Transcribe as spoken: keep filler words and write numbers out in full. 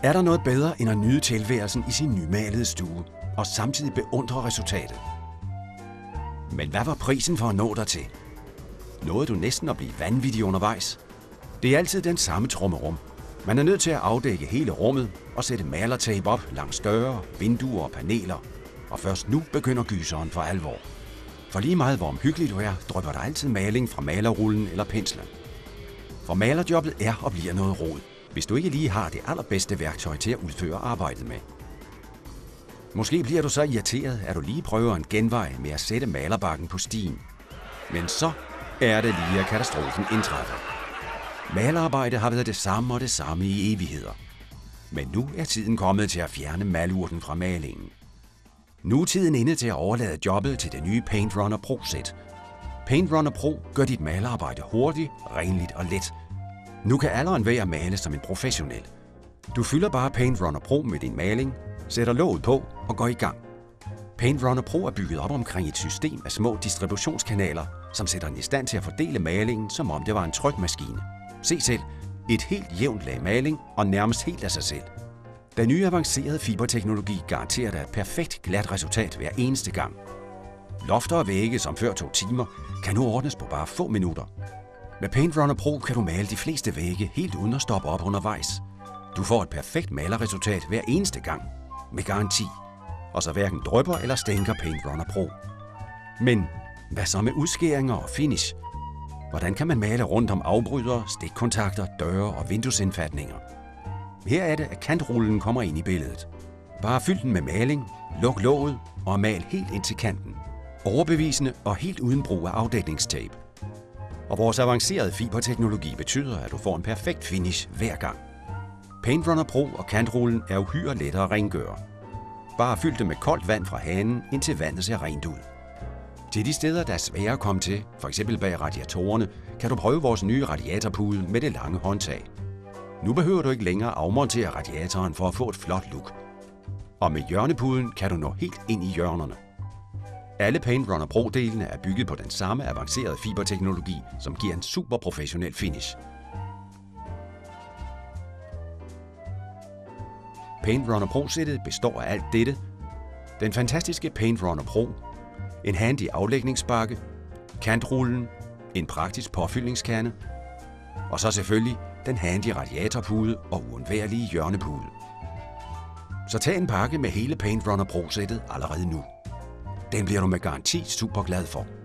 Er der noget bedre end at nyde tilværelsen i sin nymalede stue og samtidig beundre resultatet? Men hvad var prisen for at nå dertil? Nåede du næsten at blive vanvittig undervejs? Det er altid den samme trummerum. Man er nødt til at afdække hele rummet og sætte malertape op langs døre, vinduer og paneler. Og først nu begynder gyseren for alvor. For lige meget hvor omhyggelig du er, drypper der altid maling fra malerrullen eller penslen. For malerjobbet er og bliver noget rod, hvis du ikke lige har det allerbedste værktøj til at udføre arbejdet med. Måske bliver du så irriteret, at du lige prøver en genvej med at sætte malerbakken på stien. Men så er det lige, at katastrofen indtræffer. Malerarbejde har været det samme og det samme i evigheder. Men nu er tiden kommet til at fjerne malurten fra malingen. Nu er tiden inde til at overlade jobbet til det nye PaintRunner Pro-sæt. PaintRunner Pro gør dit malerarbejde hurtigt, renligt og let. Nu kan alle og enhver male som en professionel. Du fylder bare PaintRunner Pro med din maling, sætter låget på og går i gang. PaintRunner Pro er bygget op omkring et system af små distributionskanaler, som sætter den i stand til at fordele malingen, som om det var en trykmaskine. Se selv, et helt jævnt lag maling og nærmest helt af sig selv. Den nye avancerede fiberteknologi garanterer dig et perfekt glat resultat hver eneste gang. Lofter og vægge, som før tog timer, kan nu ordnes på bare få minutter. Med PaintRunner Pro kan du male de fleste vægge helt uden at stoppe op undervejs. Du får et perfekt malerresultat hver eneste gang, med garanti. Og så hverken drypper eller stænker PaintRunner Pro. Men hvad så med udskæringer og finish? Hvordan kan man male rundt om afbrydere, stikkontakter, døre og vinduesindfatninger? Her er det, at kantrullen kommer ind i billedet. Bare fyld den med maling, luk låget og mal helt ind til kanten. Overbevisende og helt uden brug af afdækningstape. Og vores avancerede fiberteknologi betyder, at du får en perfekt finish hver gang. PaintRunner Pro og kantrullen er uhyre let at rengøre. Bare fyld dem med koldt vand fra hanen, indtil vandet ser rent ud. Til de steder, der er svære at komme til, f.eks. bag radiatorerne, kan du prøve vores nye radiatorpude med det lange håndtag. Nu behøver du ikke længere afmontere radiatoren for at få et flot look. Og med hjørnepuden kan du nå helt ind i hjørnerne. Alle PaintRunner Pro-delene er bygget på den samme avancerede fiberteknologi, som giver en super professionel finish. PaintRunner Pro-sættet består af alt dette. Den fantastiske PaintRunner Pro, en handy aflægningsbakke, kantrullen, en praktisk påfyldningskande, og så selvfølgelig den handy radiatorpude og uundværlige hjørnepude. Så tag en pakke med hele PaintRunner Pro-sættet allerede nu. Den bliver du med garanti super glad for.